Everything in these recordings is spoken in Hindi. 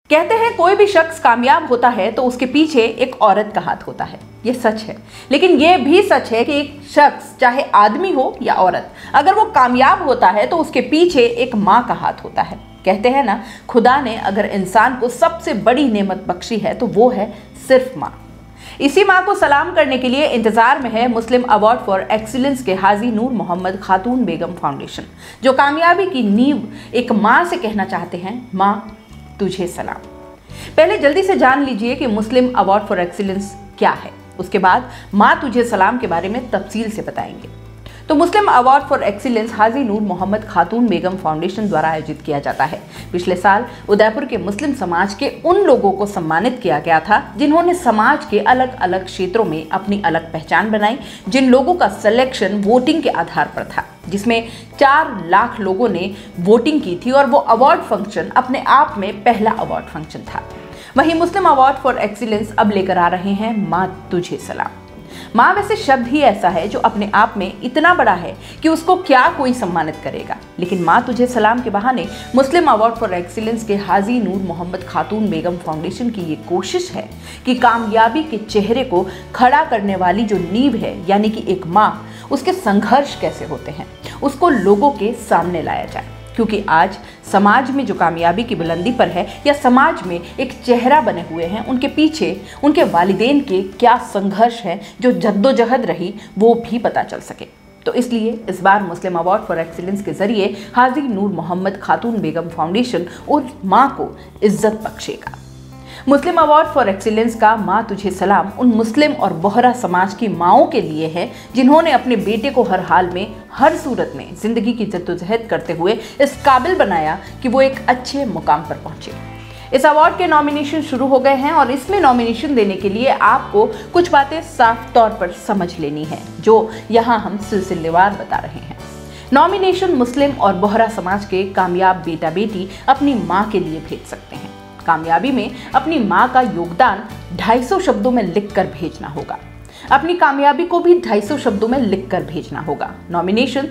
कहते हैं कोई भी शख्स कामयाब होता है तो उसके पीछे एक औरत का हाथ होता है। ये सच है, लेकिन ये भी सच है कि एक शख्स चाहे आदमी हो या औरत, अगर वो कामयाब होता है तो उसके पीछे एक माँ का हाथ होता है। कहते हैं ना, खुदा ने अगर इंसान को सबसे बड़ी नेमत बख्शी है तो वो है सिर्फ माँ। इसी माँ को सलाम करने के लिए इंतजार में है मुस्लिम अवार्ड फॉर एक्सीलेंस के हाजी नूर मोहम्मद खातून बेगम फाउंडेशन, जो कामयाबी की नींव एक माँ से कहना चाहते हैं, माँ तुझे सलाम। पहले जल्दी से जान लीजिए कि मुस्लिम अवार्ड फॉर एक्सीलेंस क्या है, उसके बाद माँ तुझे सलाम के बारे में तफसील से बताएंगे। तो Muslim award for excellence Haji Noor Mohammad Khatoon Begum foundation द्वारा आयोजित किया जाता है। पिछले साल उदयपुर के मुस्लिम समाज के उन लोगों को सम्मानित किया गया था जिन्होंने समाज के अलग अलग क्षेत्रों में अपनी अलग पहचान बनाई, जिन लोगों का सिलेक्शन वोटिंग के आधार पर था, जिसमें 4 लाख लोगों ने वोटिंग की थी और वो अवार्ड फंक्शन अपने आप में पहला अवार्ड फंक्शन था। वहीं मुस्लिम अवार्ड फॉर एक्सीलेंस अब लेकर आ रहे हैं माँ तुझे सलाम। माँ वैसे शब्द ही ऐसा है जो अपने आप में इतना बड़ा है कि उसको क्या कोई सम्मानित करेगा, लेकिन माँ तुझे सलाम के बहाने मुस्लिम अवार्ड फॉर एक्सीलेंस के हाजी नूर मोहम्मद खातून बेगम फाउंडेशन की ये कोशिश है कि कामयाबी के चेहरे को खड़ा करने वाली जो नींव है, यानी कि एक माँ, उसके संघर्ष कैसे होते हैं, उसको लोगों के सामने लाया जाए। क्योंकि आज समाज में जो कामयाबी की बुलंदी पर है या समाज में एक चेहरा बने हुए हैं, उनके पीछे उनके वालिदैन के क्या संघर्ष है, जो जद्दोजहद रही, वो भी पता चल सके। तो इसलिए इस बार मुस्लिम अवार्ड फॉर एक्सीलेंस के जरिए हाजी नूर मोहम्मद खातून बेगम फाउंडेशन उस माँ को इज्जत बख्शेगा। मुस्लिम अवार्ड फॉर एक्सीलेंस का माँ तुझे सलाम उन मुस्लिम और बोहरा समाज की माँओं के लिए है जिन्होंने अपने बेटे को हर हाल में, हर सूरत में जिंदगी की जद्दोजहद करते हुए इस काबिल बनाया कि वो एक अच्छे मुकाम पर पहुंचे। इस अवार्ड के नॉमिनेशन शुरू हो गए हैं और इसमें नॉमिनेशन देने के लिए आपको कुछ बातें साफ तौर पर समझ लेनी है, जो यहाँ हम सिलसिलेवार बता रहे हैं। नॉमिनेशन मुस्लिम और बोहरा समाज के कामयाब बेटा बेटी अपनी माँ के लिए भेज सकते हैं। कामयाबी में अपनी माँ का योगदान 250 शब्दों में लिखकर भेजना होगा। अपनी कामयाबी को भी 250 शब्दों में लिखकर भेजना होगा। नॉमिनेशन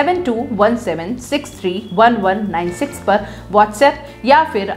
7217631196 पर व्हाट्सएप या फिर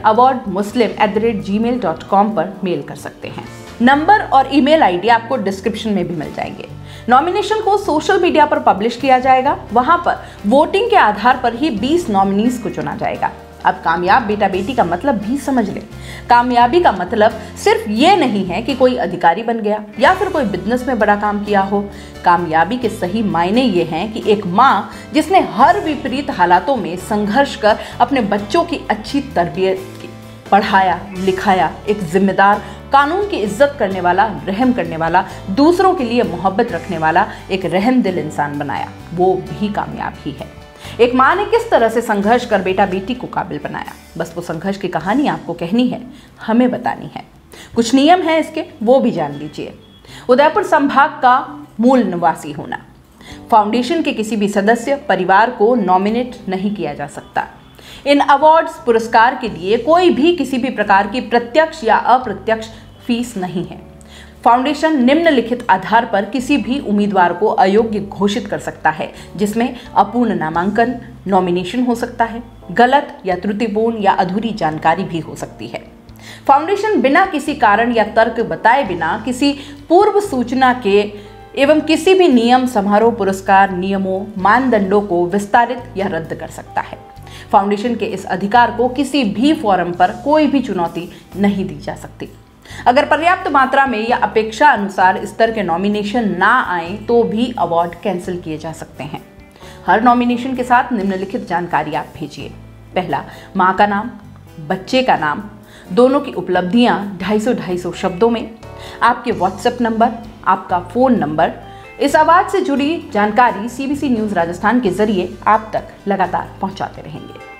awardmuslim@gmail.com पर मेल कर सकते हैं। नंबर और ईमेल आईडी आपको डिस्क्रिप्शन में भी मिल जाएंगे। नॉमिनेशन को सोशल मीडिया पर पब्लिश किया जाएगा। वहां पर वोटिंग के आधार पर ही 20 नॉमिनीज को चुना जाएगा। अब कामयाब बेटा बेटी का मतलब भी समझ लें। कामयाबी का मतलब सिर्फ ये नहीं है कि कोई अधिकारी बन गया या फिर कोई बिजनेस में बड़ा काम किया हो। कामयाबी के सही मायने ये हैं कि एक माँ जिसने हर विपरीत हालातों में संघर्ष कर अपने बच्चों की अच्छी तरबियत की, पढ़ाया लिखाया, एक जिम्मेदार, कानून की इज्जत करने वाला, रहम करने वाला, दूसरों के लिए मोहब्बत रखने वाला एक रहम दिल इंसान बनाया, वो भी कामयाब ही है। एक माँ ने किस तरह से संघर्ष कर बेटा बेटी को काबिल बनाया, बस वो संघर्ष की कहानी आपको कहनी है, हमें बतानी है। कुछ नियम हैं इसके, वो भी जान लीजिए। उदयपुर संभाग का मूल निवासी होना। फाउंडेशन के किसी भी सदस्य परिवार को नॉमिनेट नहीं किया जा सकता। इन अवार्ड्स पुरस्कार के लिए कोई भी किसी भी प्रकार की प्रत्यक्ष या अप्रत्यक्ष फीस नहीं है। फाउंडेशन निम्नलिखित आधार पर किसी भी उम्मीदवार को अयोग्य घोषित कर सकता है, जिसमें अपूर्ण नामांकन, नॉमिनेशन हो सकता है, गलत या त्रुटिपूर्ण या अधूरी जानकारी भी हो सकती है। फाउंडेशन बिना किसी कारण या तर्क बताए बिना किसी पूर्व सूचना के एवं किसी भी नियम, समारोह, पुरस्कार, नियमों, मानदंडों को विस्तारित या रद्द कर सकता है। फाउंडेशन के इस अधिकार को किसी भी फोरम पर कोई भी चुनौती नहीं दी जा सकती। अगर पर्याप्त मात्रा में या अपेक्षा अनुसार स्तर के नॉमिनेशन ना आए तो भी अवार्ड कैंसिल किए जा सकते हैं। हर नॉमिनेशन के साथ निम्नलिखित जानकारी आप भेजिए। पहला, माँ का नाम, बच्चे का नाम, दोनों की उपलब्धियाँ 250 शब्दों में, आपके व्हाट्सएप नंबर, आपका फ़ोन नंबर। इस अवार्ड से जुड़ी जानकारी CBC न्यूज़ राजस्थान के जरिए आप तक लगातार पहुँचाते रहेंगे।